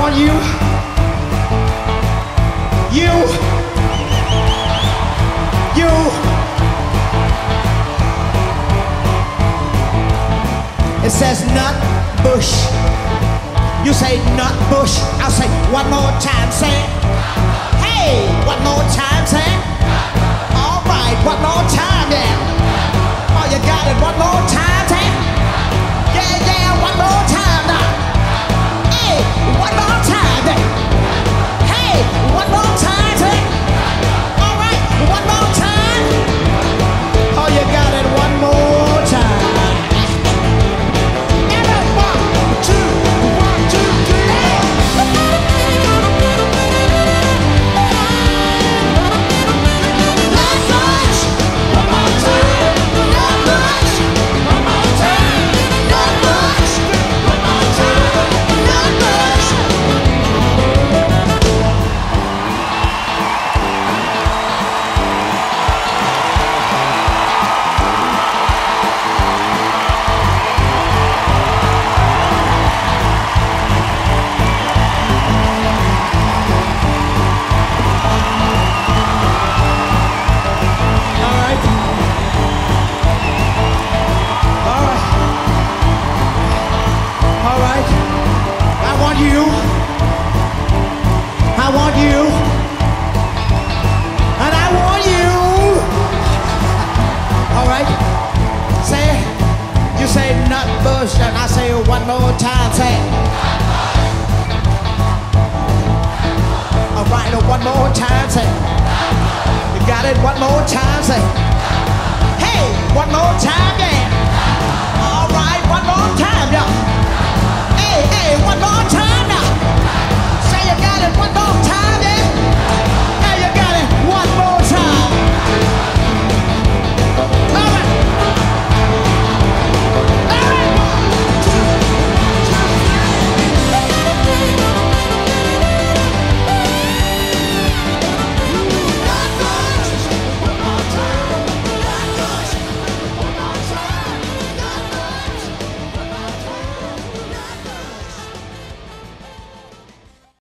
want you. It says nut bush. You say nut bush. I'll say one more time. Say it. Hey, one more time. Say it. All right, one more time. Yeah. Oh, you got it. One more time. Say it. Yeah, yeah. One more time now. Hey, one more time. Yeah. Hey, one more time. Say it. All right, one more time. Oh, you got it. One more time. I want you, and I want you. All right, say it. You say nut bush, and I say it one more time. Say it. All right, one more time. Say it. You got it. One more time. Say it. Hey, one more time, yeah.